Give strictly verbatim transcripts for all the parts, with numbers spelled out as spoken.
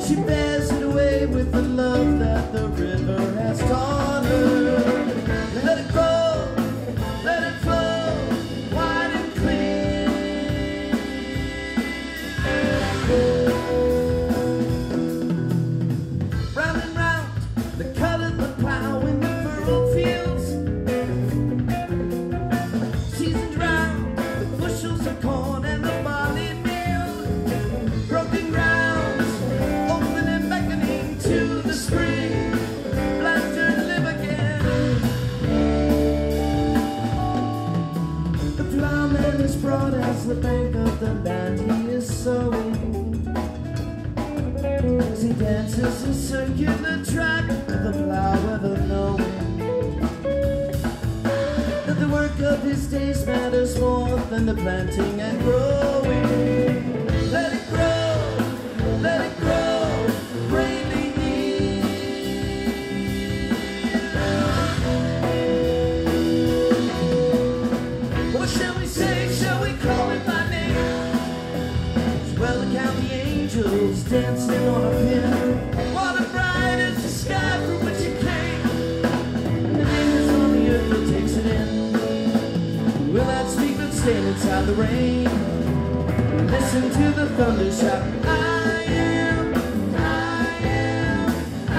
she bears it away with the love that the river has taught her. Let it grow, let it flow, wide and clear. Round and round, the cut of the plow in the furrowed fields. Seasons round, the bushels of corn and the barley meal. Broken grounds, open and beckoning to the spring. Laughter live again. The plowman is broad as the bank of the land he is sowing. As he dances a circular track with the plow ever knowing that the work of his days matters more than the planting and growing. Let it grow, let it grow, bravely need. What shall we say, shall we call it by name? Well, count the angels dancing on a pin. What a bright is the sky from which it came. And the angels on the earth that takes it in will not speak but stand inside the rain. Listen to the thunder shout, I am, I am, I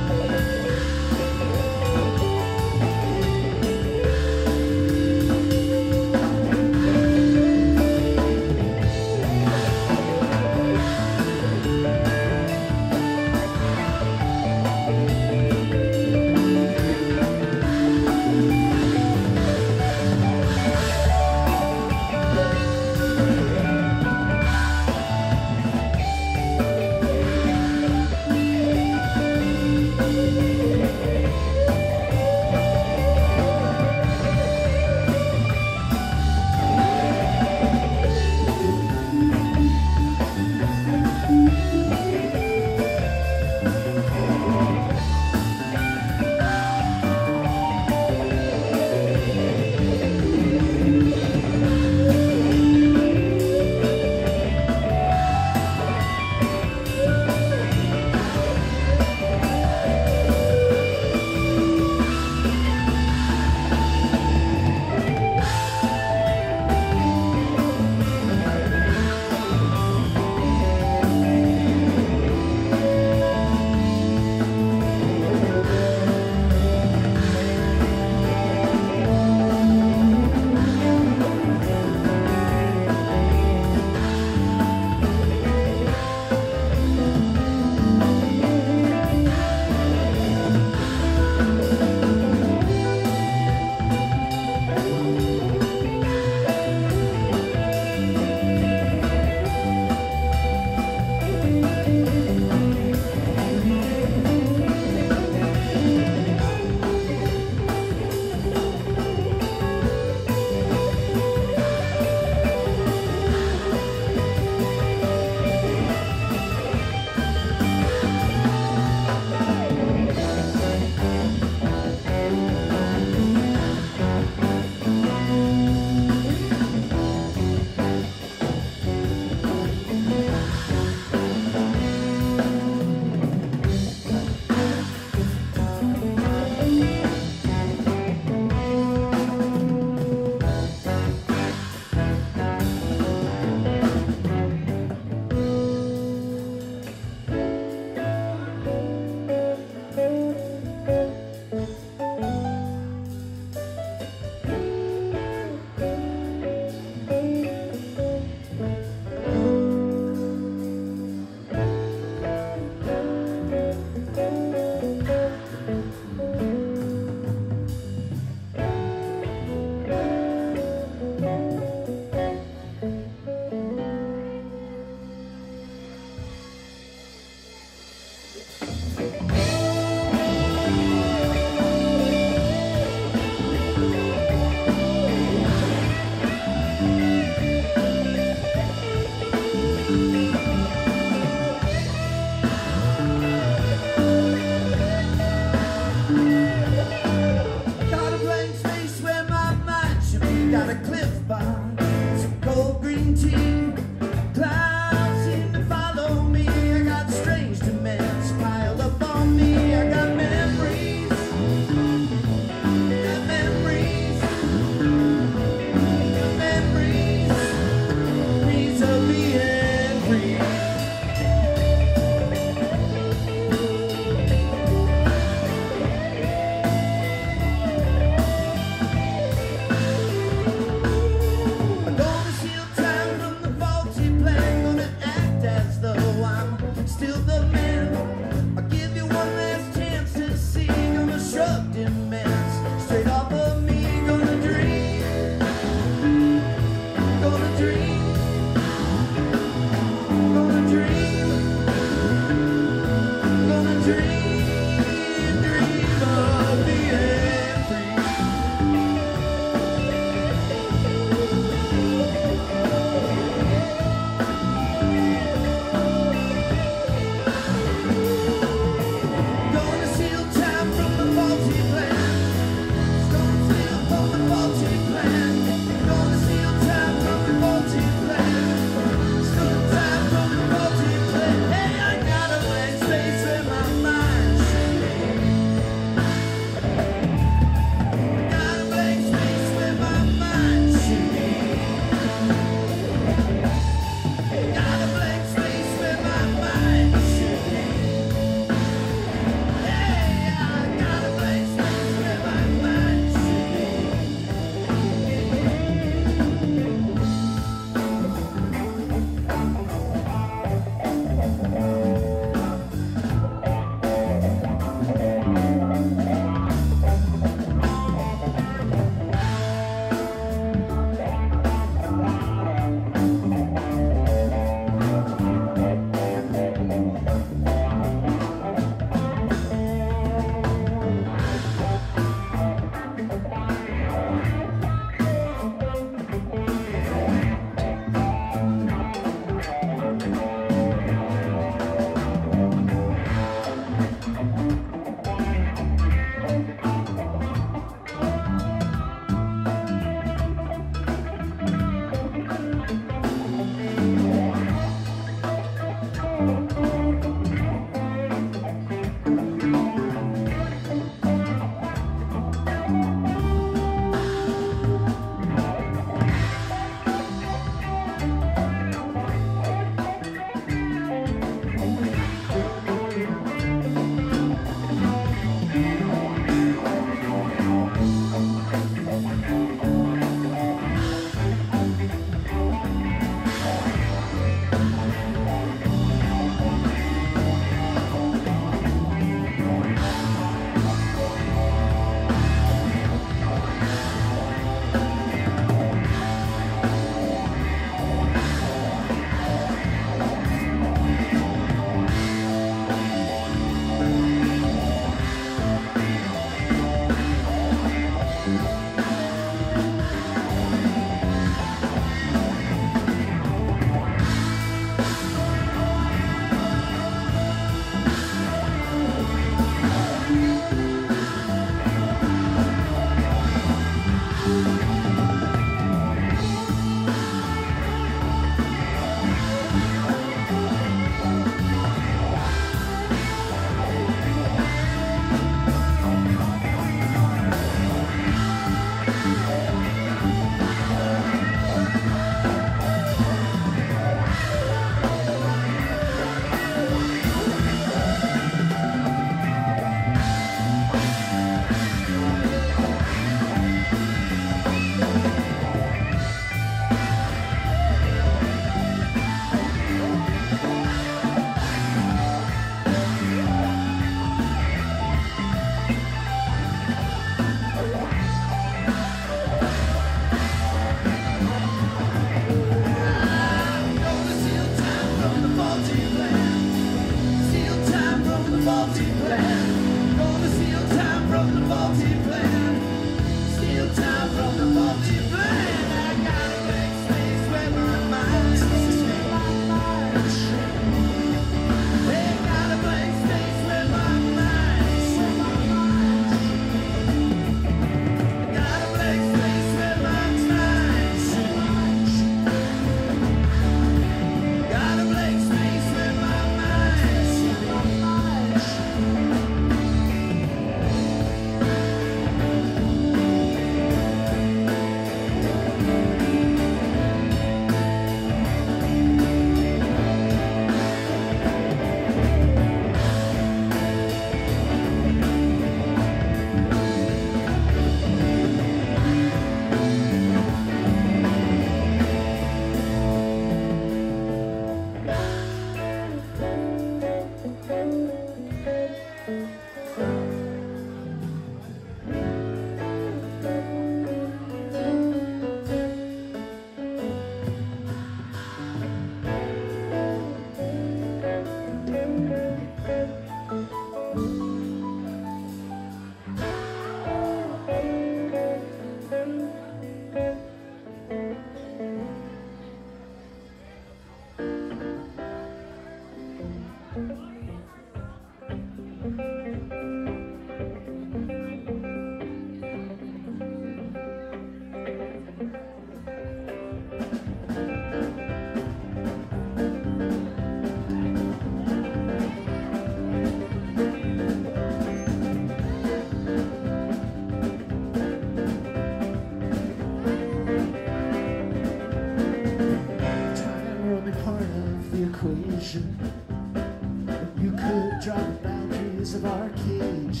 You could draw the boundaries of our cage.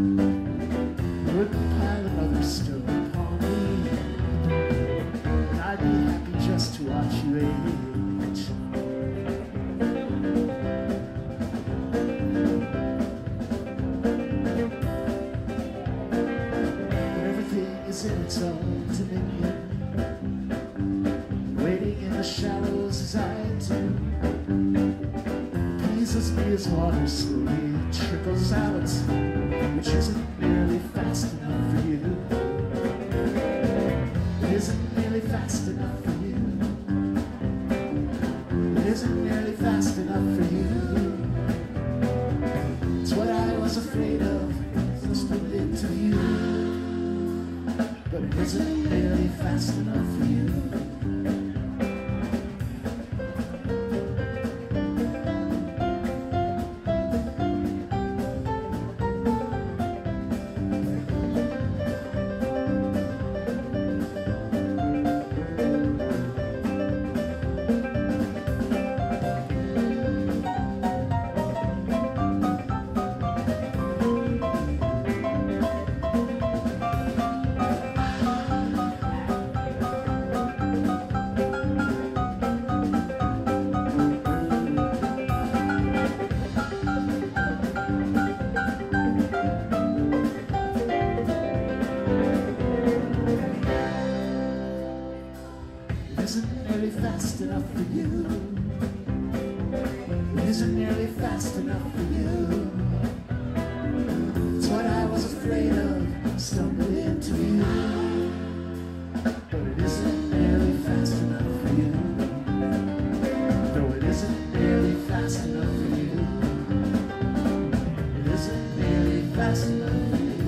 You would pile another stone upon me, and I'd be happy just to watch you age. When everything is in its own dominion, waiting in the shallows as I do, pleases me as water slowly trickles out, which isn't nearly fast enough for you. It isn't nearly fast enough for you. It isn't nearly fast enough for you. It's what I was afraid of, just a bit of you, but it isn't nearly fast enough for you. fast enough for you. It isn't nearly fast enough for you. It's what I was afraid of, stumbled into you. But it isn't nearly fast enough for you. No, it isn't nearly fast enough for you. It isn't nearly fast enough for you.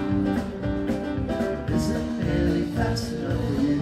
It isn't nearly fast enough for you.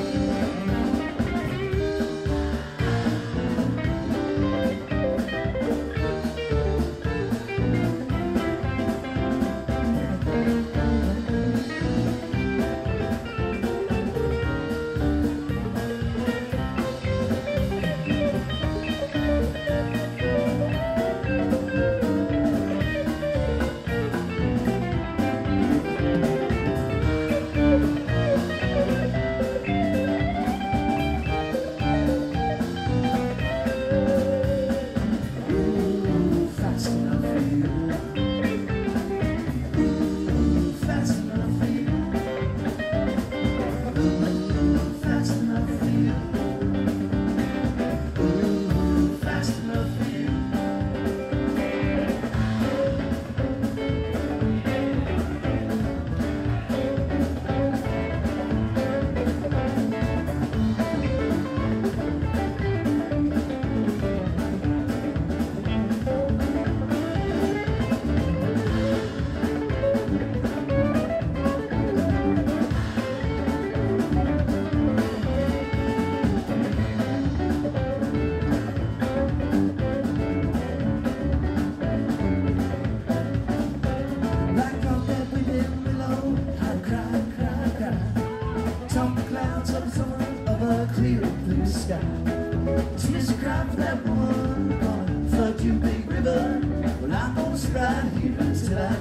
Clear blue sky. Tears cry for that woman, gonna flood you, big river. Well, I'm gonna ride here until I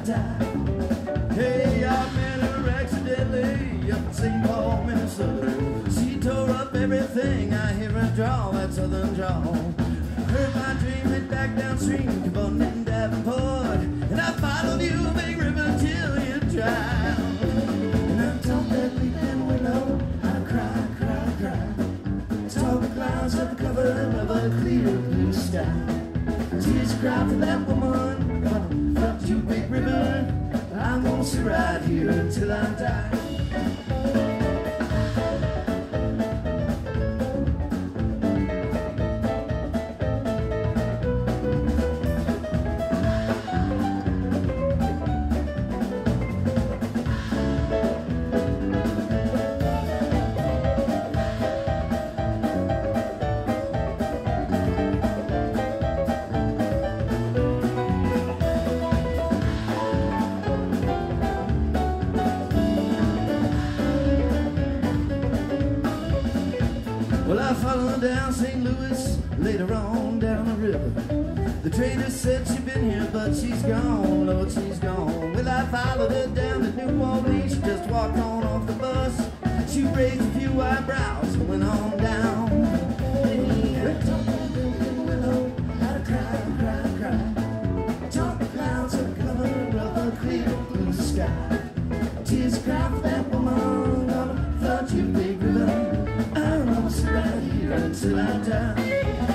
die. Hey, I met her accidentally up in Saint Paul, Minnesota. She tore up everything. I hear her draw that southern drawl. Heard my dream went back downstream to Bowden and Davenport, and I followed you, big river, till you drowned. And I told that weeping willow how to cry, cry, cry. Saw the clouds at the cover of a clear blue sky. Tears cry for that woman, gonna fuck you, big river. I'm gonna sit right here until I die. Well, I followed down Saint Louis, later on down the river. The trader said she'd been here, but she's gone, Lord, she's gone. Well, I followed her down to New Orleans, she just walked on off the bus. She raised a few eyebrows and went on down. Hey, talk about the willow, how to cry, cry, cry. Talk the clouds at the cover of a clear blue sky. Tears cry for that woman, gonna flood you, big river. I'm gonna sit right here until I die.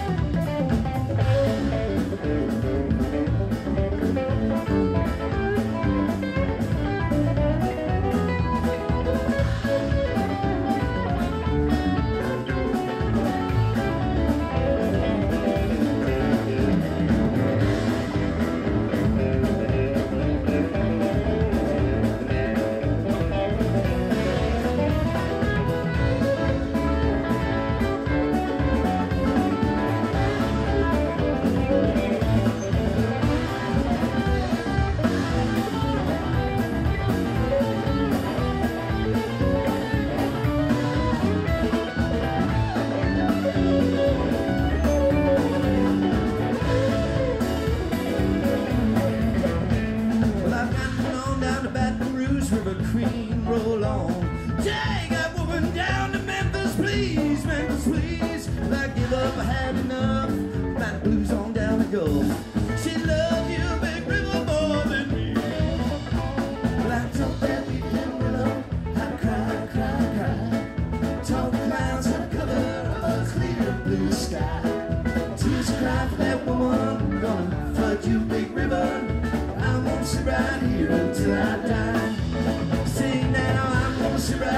Queen, roll on. Take that woman down to Memphis, please, Memphis, please. If I give up, I had enough. Ride the blues on down the Gulf. She loved you, big river, more than me. Well, I told that weeping willow how to cry, cry, cry. Tall clouds have cover of a clear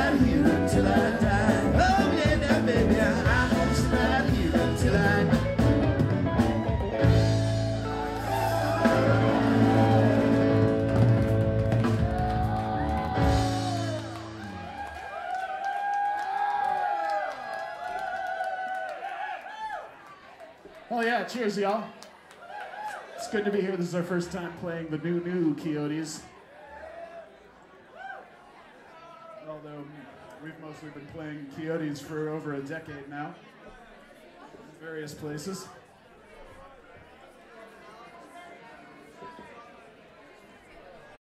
right here until I die. Oh yeah, now baby, I'm gonna stay right here until I die. Oh yeah, cheers y'all. It's good to be here. This is our first time playing the new, new Coyotes. Although we've mostly been playing Coyotes for over a decade now, in various places.